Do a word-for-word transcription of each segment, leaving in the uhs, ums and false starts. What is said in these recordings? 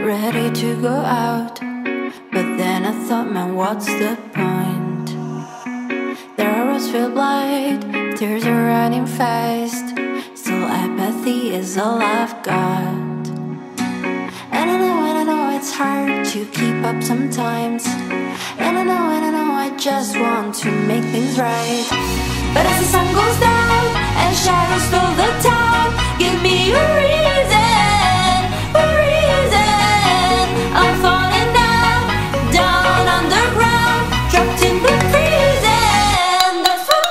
ready to go out, but then I thought, man, what's the point? Their arrows feel blind, tears are running fast, still apathy is all I've got. And I know, and I know it's hard to keep up sometimes, and I know, and I know I just want to make things right. But as the sun goes down and shadows fill the town, give me a reason, a reason. I'm falling down, down underground, trapped in the freezing. That's what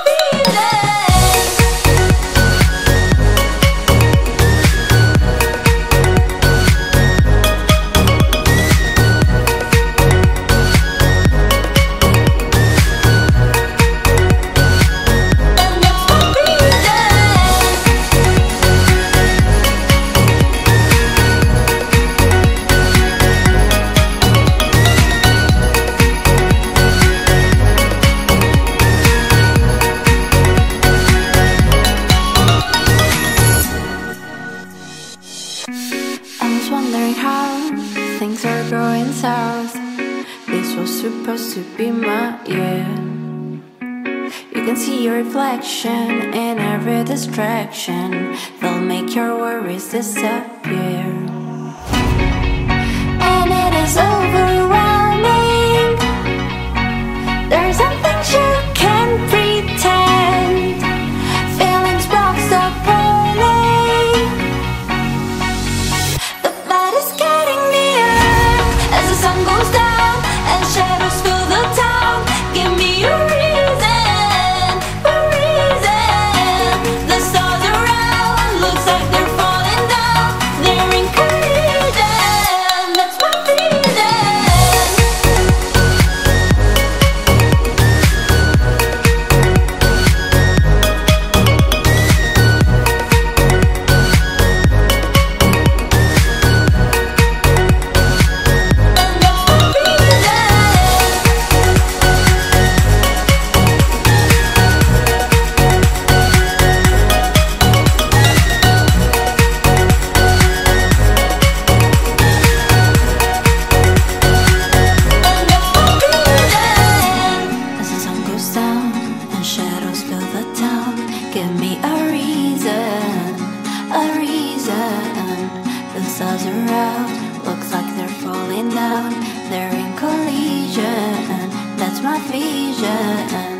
wondering how things are going south. This was supposed to be my year. You can see your reflection in every distraction. They'll make your worries disappear. And it is overwhelming. There's some things you can't pretend. Feelings boxed up only. Sun goes down and shadows fill the town. Give me a reason, a reason. The stars around looks like they're falling down. They're in collision. That's my Give me a reason, a reason. The stars are out, looks like they're falling down. They're in collision, that's my vision.